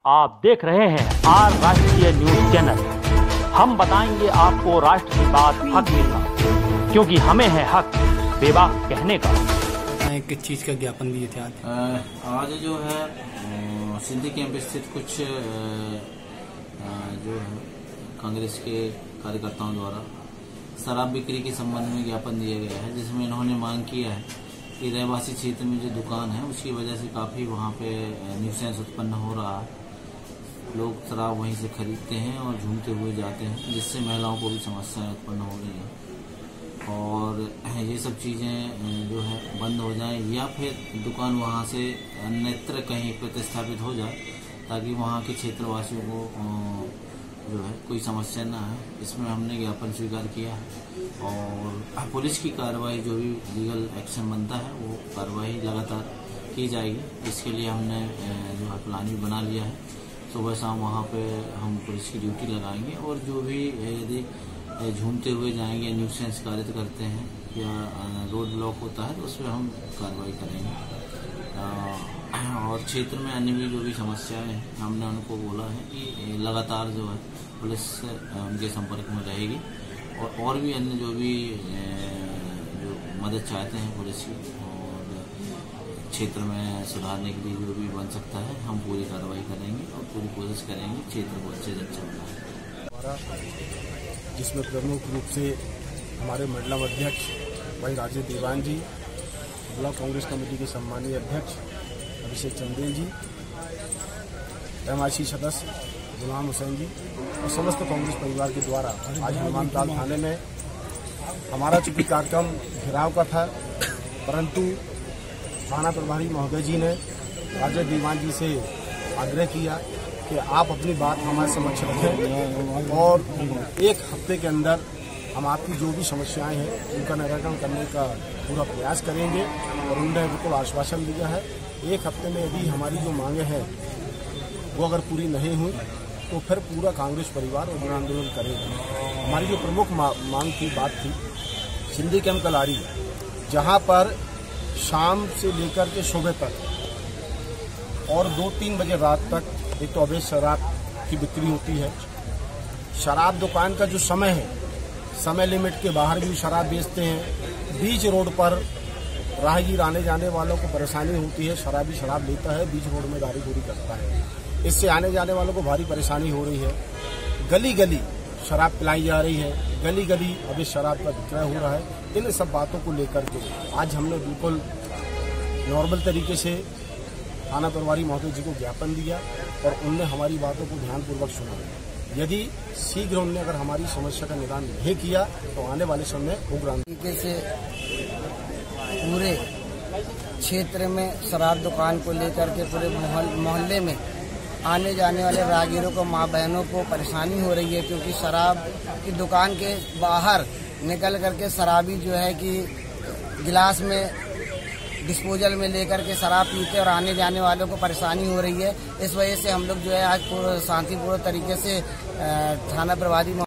आप देख रहे हैं आर राष्ट्रीय न्यूज चैनल। हम बताएंगे आपको राष्ट्र की बात हक मिलना, क्योंकि हमें है हक बेबाक कहने का। किस चीज का ज्ञापन दिए थे आज जो है सिंधी कैंप स्थित कुछ जो है कांग्रेस के कार्यकर्ताओं द्वारा शराब बिक्री के संबंध में ज्ञापन दिया गया है, जिसमें इन्होंने मांग किया है कि रहवासी क्षेत्र में जो दुकान है उसकी वजह से काफ़ी वहाँ पे न्यूसेंस उत्पन्न हो रहा है। लोग शराब वहीं से खरीदते हैं और झूमते हुए जाते हैं, जिससे महिलाओं को भी समस्याएं उत्पन्न हो रही हैं। और ये सब चीज़ें जो है बंद हो जाएं या फिर दुकान वहाँ से अन्यत्र कहीं प्रतिस्थापित हो जाए, ताकि वहाँ के क्षेत्रवासियों को जो है कोई समस्या ना है। इसमें हमने ज्ञापन स्वीकार किया है और पुलिस की कार्रवाई जो भी लीगल एक्शन बनता है वो कार्रवाई लगातार की जाएगी। इसके लिए हमने जो है प्लान भी बना लिया है। सुबह शाम वहाँ पे हम पुलिस की ड्यूटी लगाएंगे और जो भी यदि झूमते हुए जाएंगे, न्यूसेंस कार्य करते हैं या रोड ब्लॉक होता है तो उस पर हम कार्रवाई करेंगे। और क्षेत्र में अन्य भी जो भी समस्याएं हैं हमने उनको बोला है कि लगातार जो है पुलिस उनके संपर्क में रहेगी और भी अन्य जो भी जो मदद चाहते हैं पुलिस की और क्षेत्र में सुधारने के लिए जो भी बन सकता है हम पूरी कार्रवाई करेंगे और पूरी कोशिश करेंगे क्षेत्र को अच्छे से अच्छा बनाए। जिसमें प्रमुख रूप से हमारे मंडलम अध्यक्ष भाई राजेश दीवान जी, ब्लॉक कांग्रेस कमेटी के सम्मानीय अध्यक्ष अभिषेक चंदेल जी, MIC सदस्य गुलाम हुसैन जी और समस्त कांग्रेस परिवार के द्वारा आज हनुमानताल थाने में हमारा चूंकि कार्यक्रम घेराव का था, परंतु थाना प्रभारी महोदय जी ने राजेश दीवान जी से आग्रह किया कि आप अपनी बात हमारे समक्ष रखें और एक हफ्ते के अंदर हम आपकी जो भी समस्याएं हैं उनका निराकरण करने का पूरा प्रयास करेंगे और उन्होंने बिल्कुल आश्वासन दिया है। एक हफ्ते में यदि हमारी जो मांगे हैं वो अगर पूरी नहीं हुई तो फिर पूरा कांग्रेस परिवार उग्र आंदोलन करेगा। हमारी जो प्रमुख मांग की बात थी सिंधी कैंप कलारी, जहां पर शाम से लेकर के सुबह तक और 2-3 बजे रात तक एक तो अवैध शराब की बिक्री होती है। शराब दुकान का जो समय है, समय लिमिट के बाहर भी शराब बेचते हैं। बीच रोड पर राहगीर आने जाने वालों को परेशानी होती है, शराबी शराब लेता है, बीच रोड में गाड़ी चोरी करता है, इससे आने जाने वालों को भारी परेशानी हो रही है। गली गली शराब पिलाई जा रही है, गली गली अभी शराब का विक्रय हो रहा है। इन सब बातों को लेकर के आज हमने बिल्कुल नॉर्मल तरीके से थाना प्रभारी महोदय जी को ज्ञापन दिया और उनने हमारी बातों को ध्यानपूर्वक सुना। यदि शीघ्र उन्होंने अगर हमारी समस्या का निदान नहीं किया तो आने वाले समय उग्र तरीके से पूरे क्षेत्र में शराब दुकान को लेकर के पूरे मोहल्ले में आने जाने वाले राहगीरों को, माँ बहनों को परेशानी हो रही है, क्योंकि शराब की दुकान के बाहर निकल करके शराबी जो है कि गिलास में डिस्पोजल में लेकर के शराब पीते और आने जाने वालों को परेशानी हो रही है। इस वजह से हम लोग जो है आज शांतिपूर्ण तरीके से थाना प्रभारी